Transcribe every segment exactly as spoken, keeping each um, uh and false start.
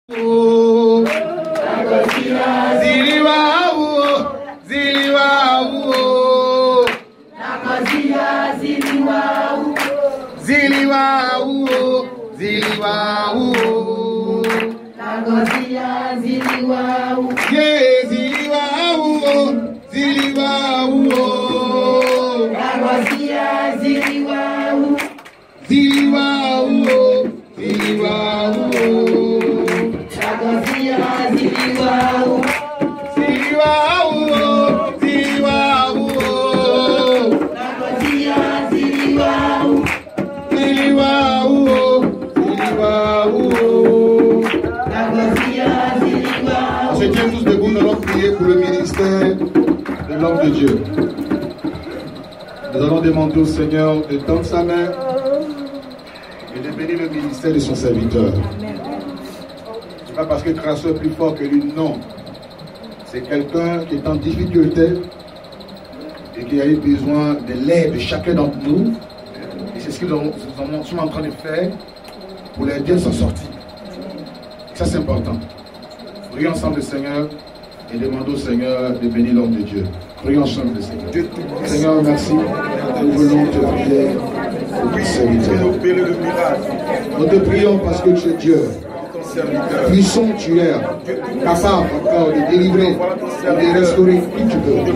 Au Seigneur de tendre sa main et de bénir le ministère de son serviteur. Ce n'est pas parce que Crasso est plus fort que lui, non. C'est quelqu'un qui est en difficulté et qui a eu besoin de l'aide de chacun d'entre nous. Et c'est ce que nous sommes en train de faire pour l'aider à s'en sortir. Ça, c'est important. Prions ensemble le Seigneur et demandons au Seigneur de bénir l'homme de Dieu. Prions ensemble le Seigneur. Seigneur, merci. Nous voulons te prier pour ton serviteur. Nous te prions parce que tu es Dieu. Puissant tu es, capable encore de délivrer, de restaurer qui tu veux.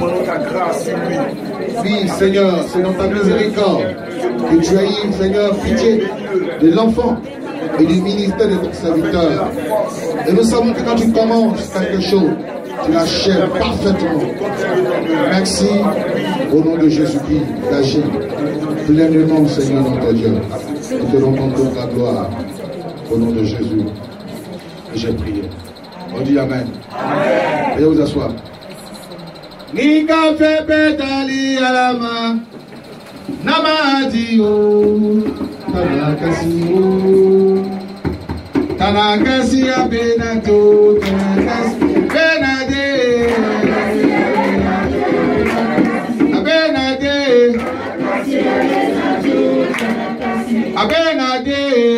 Oui, Seigneur, c'est dans ta miséricorde que tu as eu, Seigneur, pitié de l'enfant et du ministère de ton serviteur. Et nous savons que quand tu commences quelque chose, tu l'achèves parfaitement. Merci au nom de Jésus-Christ d'agir pleinement, Seigneur, notre Dieu. Nous te rendons toute la gloire au nom de Jésus. Et j'ai prié. On dit Amen. Amen. Veuillez vous asseoir. Nika fepe tali alama namadi o tanakasi o tanakasi abenato tanakasi benade abenade abenade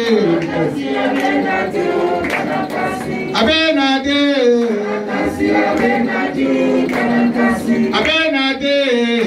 abenade abenade abenade abenade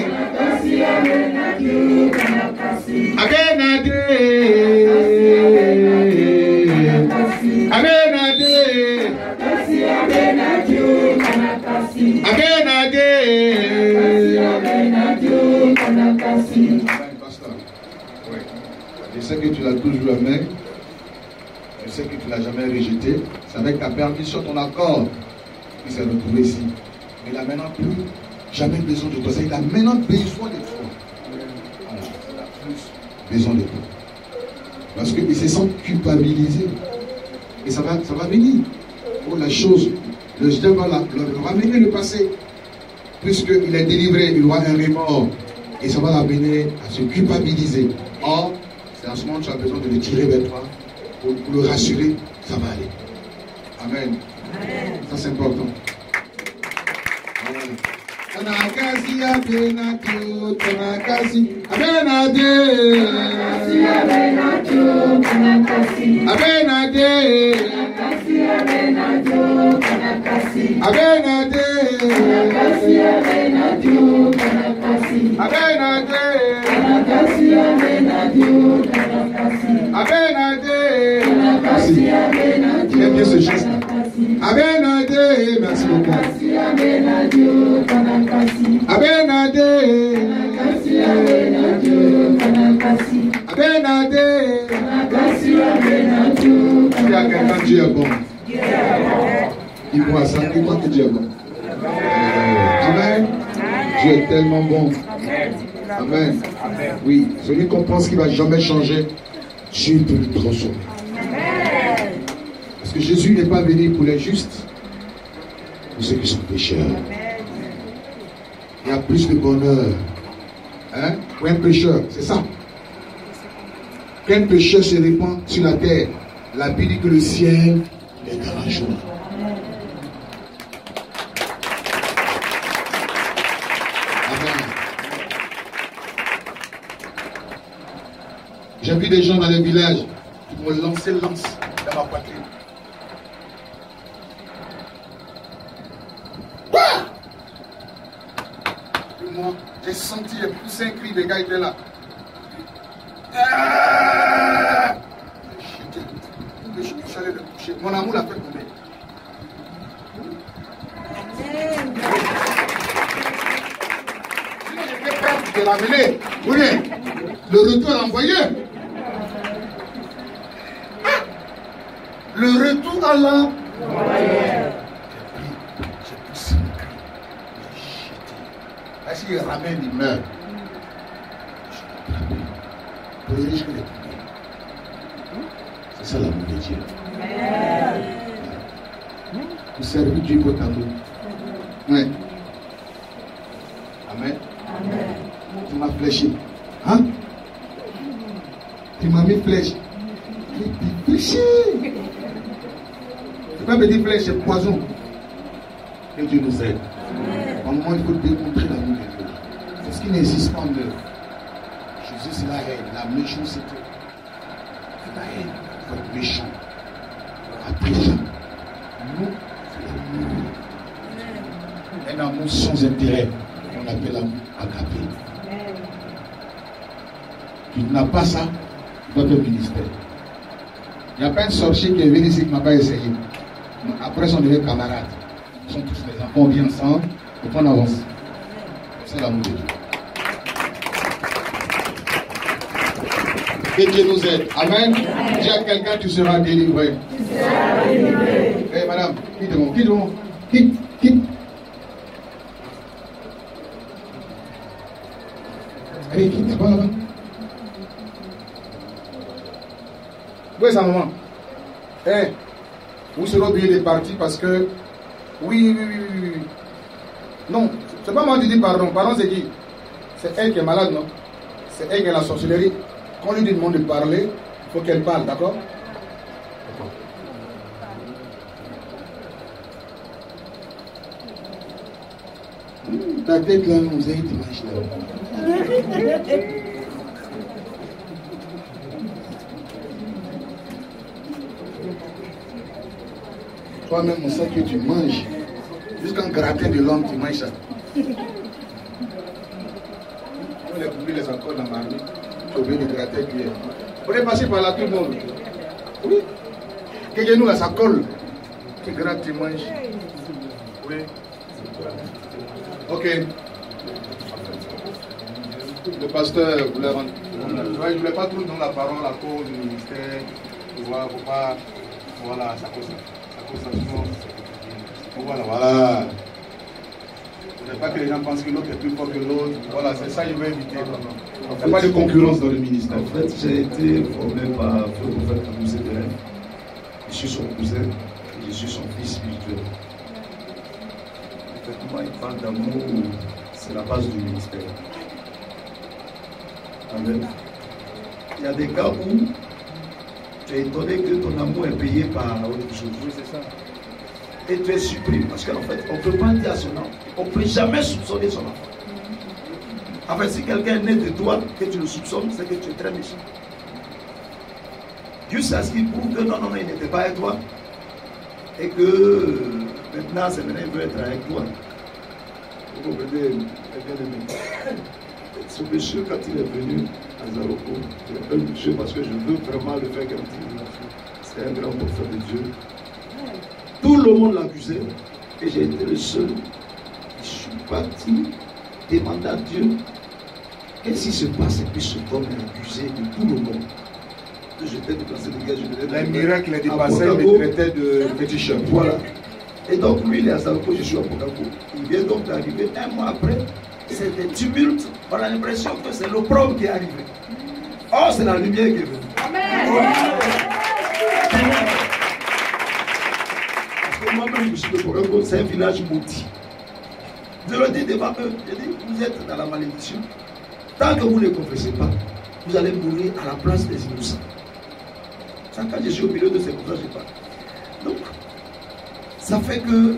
je sais que tu l'as toujours aimé. Je sais que tu ne l'as jamais rejeté. C'est avec ta permission, ton accord, qu'il s'est retrouvé ici. Mais il n'a maintenant plus jamais besoin de toi. Il a maintenant besoin de toi. Il a plus besoin de toi. Parce qu'il se sent culpabilisé. Et ça va, ça va venir. Oh, la chose, le Seigneur va la, le, le ramener le passé. Puisqu'il est délivré, il aura un remords. Et ça va l'amener à se culpabiliser. Or, c'est en ce moment que tu as besoin de le tirer vers toi pour, pour le rassurer. Ça va aller. Amen. Amen. Ça, c'est important. Amen. Tanakasi abenatu, tanakasi abenade, abenatu, tanakasi abenade, tanakasi abenatu, tanakasi abenade, tanakasi abenatu, tanakasi abenade, tanakasi abenatu, tanakasi abenade, tanakasi abenatu. J'aime bien ce geste. Abenade, merci beaucoup. Abenade, Abenade, il y a quelqu'un Dieu est bon. Il voit ça, il voit que Dieu est bon. Amen. Dieu est tellement bon. Amen. Oui, celui qu'on pense qu'il ne va jamais changer, Dieu peut le transformer. Parce que Jésus n'est pas venu pour les justes, pour ceux qui sont pécheurs. Il y a plus de bonheur hein, pour un pécheur, c'est ça. Qu'un pécheur se répand sur la terre, la Bible dit que le ciel est dans la joie. Amen. J'ai vu des gens dans les villages qui m'ont lancé lance dans ma poitrine. moi, j'ai senti, j'ai poussé un cri, les gars étaient là. Ah! Je suis allé le coucher. Mon amour l'a fait tomber. Sinon, j'étais prêt de l'amener. Oui, le retour envoyé. Ah! Le retour à la. J'ai poussé mon cri. J'ai jeté. Est-ce qu'il ramène, il meurt. Pour les riches que les pauvres. C'est ça l'amour de Dieu. Vous servez Dieu votre amour. Oui. Amen. Amen. Tu m'as fléché. Hein? Tu m'as mis flèche. Tu fléché. C'est pas petit flèche, c'est poison. Que Dieu nous aide. En moment, il faut démontrer l'amour de Dieu. C'est ce qui n'existe pas en eux. Jésus, c'est la haine. La méchanceté. C'est la haine. Il faut être méchant. Appréciant. Nous, c'est l'amour. Un amour sans intérêt. On appelle l'amour agapé. Tu n'as pas ça dans ton ministère. Il n'y a pas un sorcier qui est venu ici qui ne m'a pas essayé. Après, ils sont devenus camarades. Ils sont tous les enfants, on vit ensemble, et on avance. C'est l'amour de Dieu. Que Dieu nous aide. Amen. Dis à quelqu'un, tu seras délivré. Tu seras délivré. Eh, hey, madame, quitte moi, quitte moi. Quitte, quitte. Allez, quitte, là-bas, là-bas. Où est sa maman? Eh, hey, vous serez obligé de partir parce que. Oui, oui, oui, oui, oui. Non, c'est pas moi qui dis pardon. Pardon, c'est qui? C'est elle qui est malade, non? C'est elle qui est la sorcellerie. Quand on lui demande de parler, il faut qu'elle parle, d'accord? Mmh, ta tête là, nous a été machine. Toi-même, on sait que tu manges. Jusqu'un gratin de l'homme, tu manges ça. On les couvre les encore dans la marmite. Tu as oublié de gratter cuillère. On est passé par là tout le monde. Oui. Quelqu'un nous là, ça colle. Tu grattes, tu manges. Oui. Ok. Le pasteur voulait rendre. Je ne voulais pas trop dans la parole à cause du ministère. Tu vois, il ne faut pas. Voilà, ça cause ça. Voilà, voilà. Il ne faut pas que les gens pensent que l'autre est plus fort que l'autre. Voilà, c'est ça que je veux éviter. Il n'y a pas de concurrence dans le ministère. En fait, j'ai été formé par le prophète Amouzé de Rennes. Je suis son cousin et je suis son fils spirituel. Effectivement, il parle d'amour, c'est la base du ministère. Amen. Il y a des cas où tu es étonné que ton amour est payé par autre chose. Oui, c'est ça. Et tu es surpris parce qu'en fait, on ne peut pas dire à son enfant, on ne peut jamais soupçonner son enfant. En fait, si quelqu'un est né de toi, que tu le soupçonnes, c'est que tu es très méchant. Juste à ce qu'il prouve que non, non, non, il n'était pas avec toi. Et que maintenant, c'est maintenant, il veut être avec toi. Vous comprenez, ce monsieur, quand il est venu à Zaroko, je l'appelle monsieur parce que je veux vraiment le faire comme il. C'est un grand prophète de Dieu. Tout le monde l'accusait et j'ai été le seul. Je suis parti demander à Dieu qu'est-ce qui se passe et puis ce homme est accusé de tout le monde. J'étais déplacé de gars, je devais. Un miracle est dépassé, il me traitait de féticheur. Voilà. Et donc lui, il est à Zaroko, je suis à Pokako. Il vient donc d'arriver un mois après. C'est des tumultes. On a l'impression que c'est l'opprobre qui est arrivé. Oh, c'est la lumière qui est venue. Amen. Parce que moi-même, je suis de Pokako, c'est un village maudit. Je le dis devant eux, je dis, vous êtes dans la malédiction. Tant que vous ne confessez pas, vous allez mourir à la place des innocents. Ça, quand je suis au milieu de ces choses, je parle. Donc, ça fait que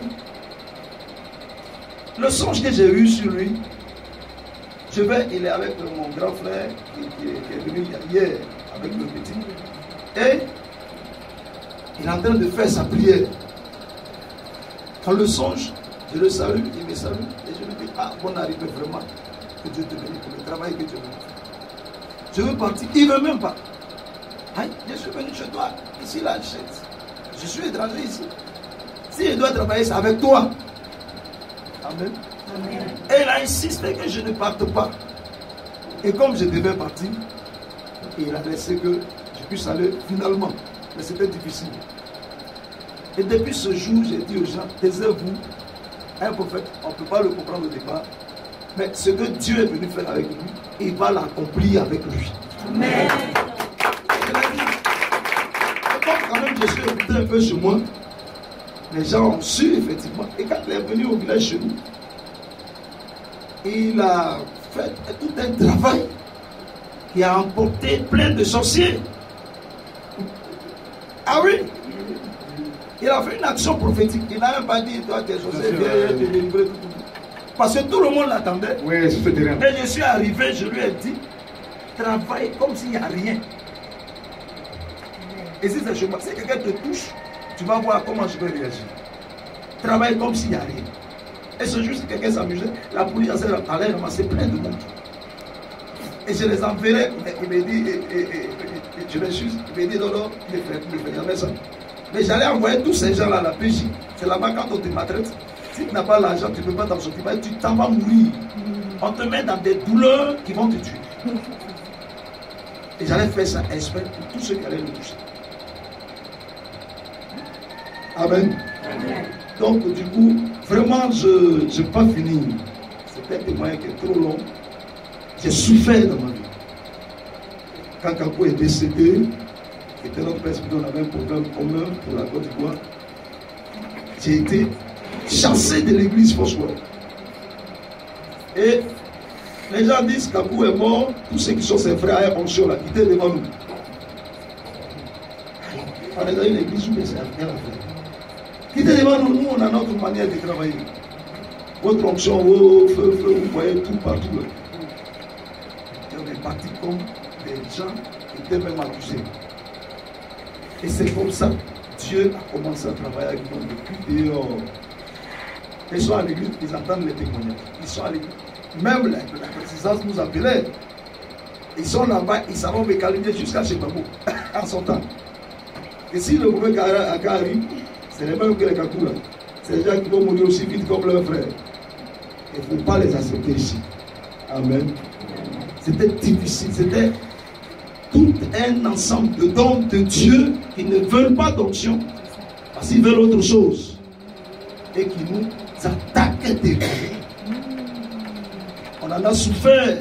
le songe que j'ai eu sur lui, je vais, il est avec mon grand frère qui, qui, est, qui est venu hier avec le petit. Et il est en train de faire sa prière. Quand le songe, je le salue, il me salue. Et je lui dis, ah, bon arrivée vraiment. Que Dieu te bénisse pour le travail que Dieu veut faire. Je veux partir. Il ne veut même pas. Aïe, je suis venu chez toi. Ici, là, je, je suis étranger ici. Si je dois travailler, c'est avec toi. Amen. Amen. Et il a insisté que je ne parte pas. Et comme je devais partir, il a laissé que je puisse aller finalement. Mais c'était difficile. Et depuis ce jour, j'ai dit aux gens, taisez-vous. Un prophète, on ne peut pas le comprendre au départ. Mais ce que Dieu est venu faire avec lui, il va l'accomplir avec lui. Amen. Je l'ai dit. Et comme quand même je suis écouté un peu chez moi, les gens ont su effectivement. Et quand il est venu au village chez nous, il a fait tout un travail qui a emporté plein de sorciers. Ah oui, il a fait une action prophétique. Il n'a même pas dit, toi, tes sorciers, viens te délivrer. Parce que tout le monde l'attendait. Oui, c'est terrible. Et je suis arrivé, je lui ai dit, travaille comme s'il n'y a rien. Et si c'est chez moi, si quelqu'un te touche, tu vas voir comment je vais réagir. Travaille comme s'il n'y a rien. Et ce jour, si quelqu'un s'amusait, la police allait ramasser plein de monde. Et je les enverrai. Il me dit, et, et, et, et, je m'excuse, il me dit, non, non, il ne fait jamais ça. Mais j'allais envoyer tous ces gens-là à la P J. C'est là-bas quand on te maltraite. Si tu n'as pas l'argent, tu ne peux pas t'en sortir. Tu t'en vas mourir. On te met dans des douleurs qui vont te tuer. Et j'allais faire ça exprès pour tous ceux qui allaient me toucher. Amen. Amen. Donc, du coup, vraiment, je n'ai pas fini. C'est un témoignage qui est trop long. J'ai souffert dans ma vie. Quand Kakou est décédé, qui était notre père, on avait un problème commun pour la Côte d'Ivoire. J'ai été chassé de l'église Fossois. Et les gens disent Kakou est mort, tous ceux qui sont ses frères à fonction là, ils étaient devant nous. On est dans une église où c'est rien à faire. Qui était devant nous, nous on a notre manière de travailler. Votre onction, vos feux, feux, vous voyez tout partout. Là. Et on est parti comme des gens qui étaient même accusés. Et c'est comme ça que Dieu a commencé à travailler avec nous depuis dehors. Ils sont à l'église, ils entendent les témoignages. Ils sont à l'église. Même la, la présidence nous appelait. Ils sont là-bas, ils savent me calmer jusqu'à chez Babou, en son temps. Et si le mauvais cas arrive, c'est les mêmes que les Kakou là. C'est les gens qui vont mourir aussi vite comme leurs frères. Il ne faut pas les accepter ici. Amen. C'était difficile, c'était tout un ensemble de dons de Dieu qui ne veulent pas d'onction, parce qu'ils veulent autre chose. Et qui nous attaquaient des fois. On en a souffert.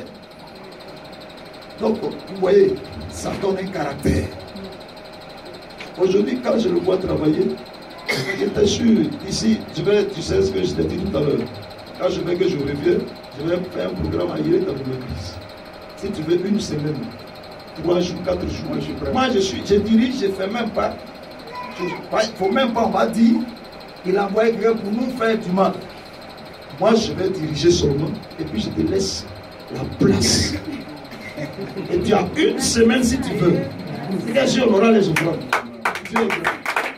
Donc, vous voyez, ça donne un caractère. Aujourd'hui, quand je le vois travailler, j'étais sûr, ici, je vais, tu sais ce que je t'ai dit tout à l'heure. Quand je veux que je revienne, je vais faire un programme à Yéret dans l'église. Si tu veux une semaine, trois jours, quatre jours, moi je prends. Moi je suis, je dirige, je ne fais même pas. Il ne faut même pas, on va dire, il a envoyé quelqu'un pour nous faire du mal. Moi je vais diriger seulement, et puis je te laisse la place. Et tu as une semaine si tu veux. Bien sûr, on aura les offrandes. Dieu est grand.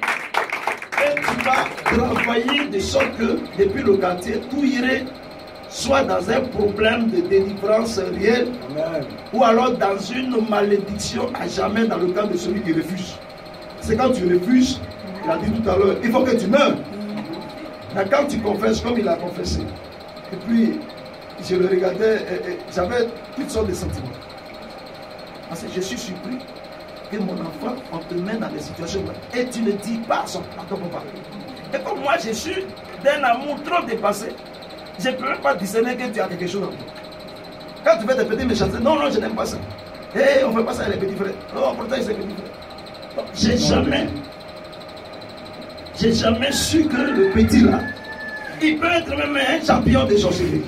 Et tu vas travailler de sorte que, depuis le quartier, tout irait soit dans un problème de délivrance réelle, Amen. Ou alors dans une malédiction à jamais dans le cas de celui qui refuse. C'est quand tu refuses, il a dit tout à l'heure, il faut que tu meurs. Mais quand tu confesses comme il a confessé, et puis je le regardais, j'avais toutes sortes de sentiments. Parce que je suis surpris que mon enfant, on te met dans des situations et tu ne dis pas son, à ton papa. Et comme moi, je suis d'un amour trop dépassé, je ne peux même pas discerner que tu as quelque chose en toi. Quand tu fais des petits méchancetés, non, non, je n'aime pas ça. Et hey, on ne fait pas ça avec les petits frères. Non, on protège les petits frères. J'ai jamais, j'ai jamais su que le petit là, il peut être même un champion des sorcelleries.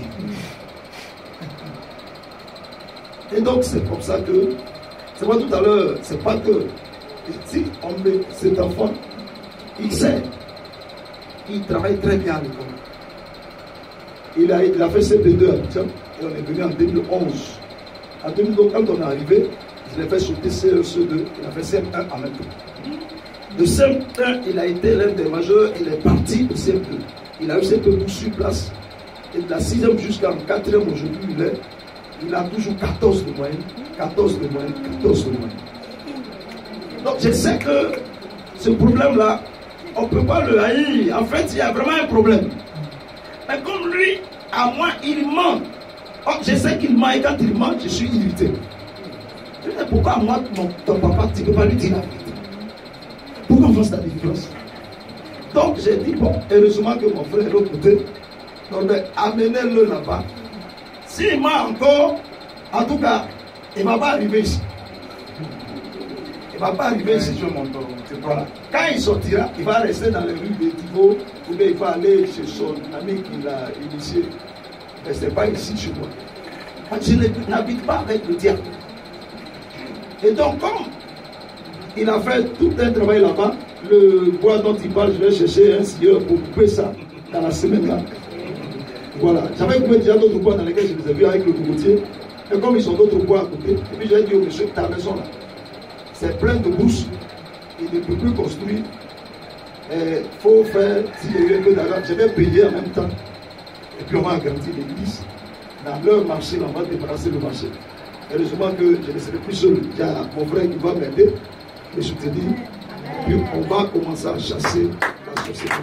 Et donc c'est comme ça que, c'est moi tout à l'heure, c'est pas que, si on met cet enfant, il sait, il travaille très bien à l'école. Il a, il a fait C P deux à Abidjan et on est venu en deux mille onze. En deux mille onze, quand on est arrivé, je l'ai fait sauter C E C deux, il a fait C M un en même temps. De C M un, il a été l'un des majeurs, il est parti de C M deux. Il a eu C P deux sur place. Et de la sixième jusqu'en quatrième aujourd'hui, il est. il a toujours quatorze de moyenne, quatorze de moyenne, quatorze de moyenne. Donc je sais que ce problème-là, on ne peut pas le haïr. En fait, il y a vraiment un problème. Mais comme lui, à moi, il ment. Oh, je sais qu'il ment et quand il ment, je suis irrité. Je dis, pourquoi moi, mon, ton papa, tu ne peux pas lui dire la vérité? Pourquoi on fait cette différence? Donc j'ai dit, bon, heureusement que mon frère est de l'autre côté. Donc amenez-le là-bas. S'il ment encore, en tout cas, il ne va pas arriver ici. Il ne va pas arriver ici. Voilà. Quand il sortira, il va rester dans les rues de Tivo, ou bien il va aller chez son ami qui l'a initié. Mais ce n'est pas ici chez moi. Je n'habite pas avec le diable. Et donc, comme il a fait tout un travail là-bas, le bois dont il parle, je vais chercher un scieur pour couper ça dans la semaine là. Voilà. J'avais coupé déjà d'autres bois dans lesquels je les ai vus avec le cocotier. Et comme ils ont d'autres bois à couper, et puis j'ai dit au monsieur, ta maison là, c'est plein de bourses. Il ne peut plus construire. Il faut faire, s'il y a eu un peu d'argent, je vais payer en même temps. Et puis on va agrandir l'église. Dans leur marché, on va débarrasser le marché. Heureusement que je ne serai plus seul. Il y a mon frère qui va m'aider, me soutenir. Et puis on va commencer à chasser la société.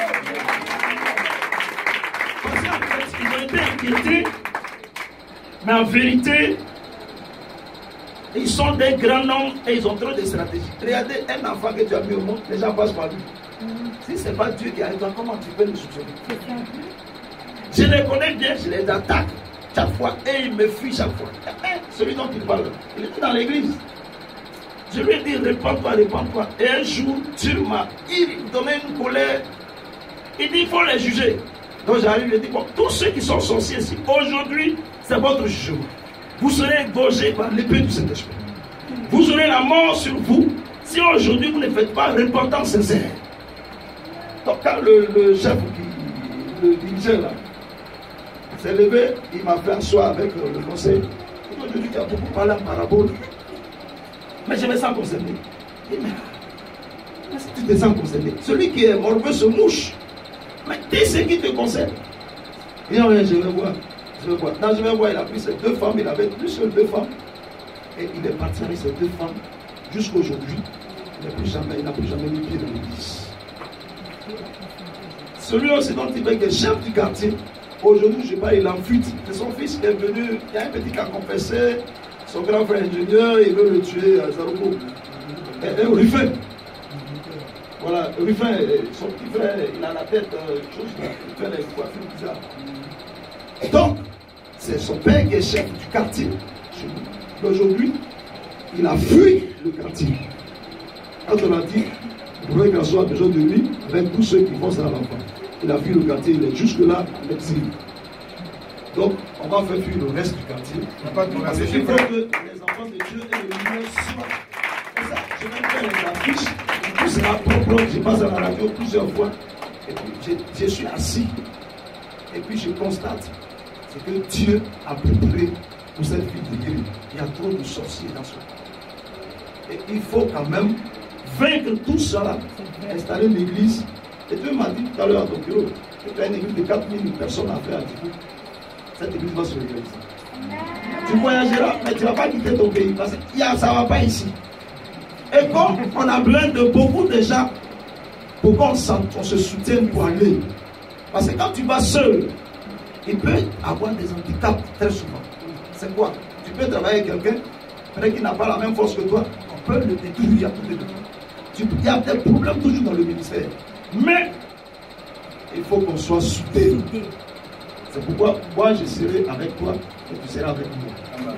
Parce qu'en fait, ils ont été inquiétés, mais en vérité, ils sont des grands noms et ils ont trop de stratégies. Regardez un enfant que tu as mis au monde, les gens passent par lui. Si ce n'est pas Dieu qui arrive, comment tu peux le soupçonner? Je les connais bien, je les attaque chaque fois et ils me fuient chaque fois. Celui dont il parle, il était dans l'église. Je lui ai dit, répands-toi, répands-toi. Et un jour, Dieu m'a donné une colère. Il dit, il faut les juger. Donc j'arrive, je lui ai dit, bon, tous ceux qui sont sorciers ici, aujourd'hui, c'est votre jugement. Vous serez égorgés par l'épée du Saint-Esprit. Vous aurez la mort sur vous si aujourd'hui vous ne faites pas repentance sincère. Donc quand le, le chef, qui, le dirigeant là, s'est levé, il m'a fait asseoir avec euh, le conseil. Aujourd'hui, il a beaucoup parlé en parabole. Mais je me sens concerné. Il dit, mais si tu te sens concerné, celui qui est morveux se mouche. Mais dis ce qui te concerne. Il dit, je vais voir. Je vais voir. Dans je vais voir, il a pris ses deux femmes, il avait plus que deux femmes. Et il est parti avec ses deux femmes jusqu'aujourd'hui. Il n'a plus jamais, il n'a plus jamais mis pied dans l'église. Celui aussi dont il est chef du quartier, aujourd'hui, je ne sais pas, il est en fuite. C'est son fils qui est venu, il y a un petit qui a confessé, son grand frère ingénieur, il veut le tuer à Zaroko. Et, et Ruffin. Voilà, Ruffin, son petit frère, il a la tête, euh, chose là, il fait les coiffures bizarres. Donc, c'est son père qui est chef du quartier. Aujourd'hui, il a fui le quartier. Quand on a dit, vous pouvez qu'on soit besoin de lui, avec tous ceux qui font ça à l'enfant. Il a fui le quartier, il est jusque-là en exil. Donc, on va faire fuir le reste du quartier. Parce qu'il faut que les enfants de Dieu et le lumière soient. C'est ça, je vais faire les affiches. Tout sera propre, je passe à la radio plusieurs fois. Et puis, je, je suis assis. Et puis, je constate ce que Dieu a préparé pour cette vie de Dieu. Il y a trop de sorciers dans ce monde. Et il faut quand même vaincre tout cela, installer une église. Et Dieu m'a dit tout à l'heure à ton bureau que tu as une église de quatre mille personnes à faire à Djibouti. Cette église va se réaliser. Tu voyageras, mais tu ne vas pas quitter ton pays parce que ça ne va pas ici. Et comme on a besoin de beaucoup de gens, pourquoi on, on se soutient pour aller? Parce que quand tu vas seul, il peut avoir des handicaps très souvent. C'est quoi? Tu peux travailler avec quelqu'un, peut-être qu'il n'a pas la même force que toi, on peut le détruire à côté de toi. Tu, il y a des problèmes toujours dans le ministère. Mais il faut qu'on soit soudés. C'est pourquoi moi je serai avec toi et tu seras avec moi.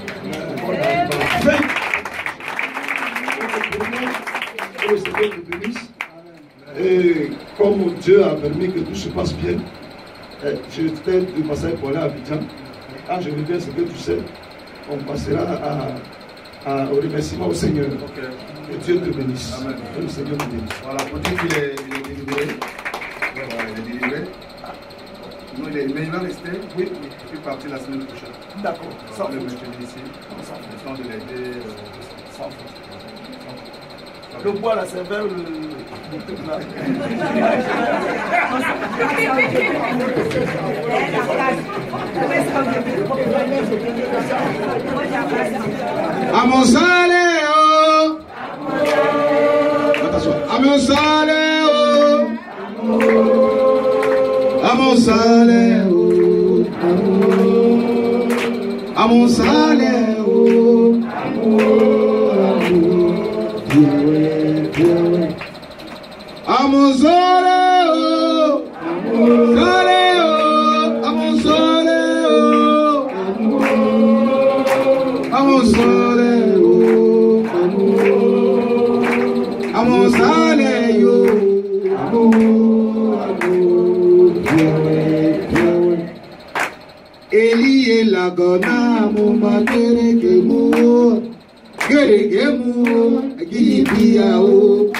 Que le Seigneur te bénisse. Et comme Dieu a permis que tout se passe bien, je t'ai de passer pour aller à Abidjan. Quand je reviens, ce que tu sais, on passera à, à, au remerciement au Seigneur. Okay. Que Dieu te bénisse. Amen. Que le Seigneur te bénisse. Voilà, pour dire qu'il est, il est délivré. Voilà, il est délivré. Non, il est, mais il va rester. Oui, il peut partir la semaine prochaine. D'accord. Sans le maintenir ici. Sans de l'aider. Sans faute. Le bois là, c'est vers le, le truc là. Amonsaleo. Attention. Amonsaleo. Amonsaleo. Amonsaleo. Amonsaleo. Eli elagona mo magere kemu gere kemu gibia o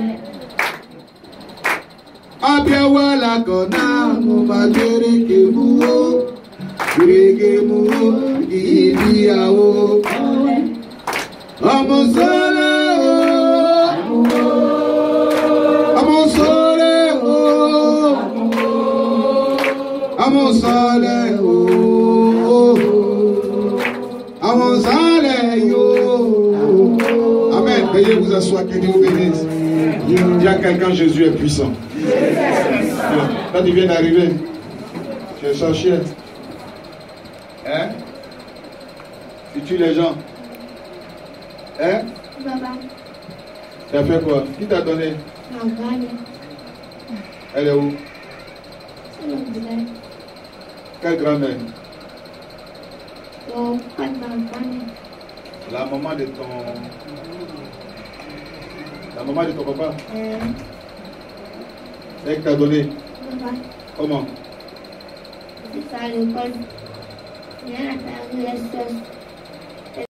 abiawa lagona mo magere kemu gere kemu gibia o amosole amosole amosole Amen. Veuillez vous asseoir, que Dieu vous bénisse. Dis à quelqu'un, Jésus est puissant. Quand tu viens d'arriver, tu es sorcier. Hein? Tu tues les gens. Hein? Papa. Tu as fait quoi? Qui t'a donné? Ma grand-mère. Elle est où? C'est mon village. Quelle grand-mère? Oh, pas de ma grand-mère. La maman de ton... La maman de ton papa? Euh, Elle t'a donné? papa. Comment? C'est ça à l'école. Viens à faire les choses.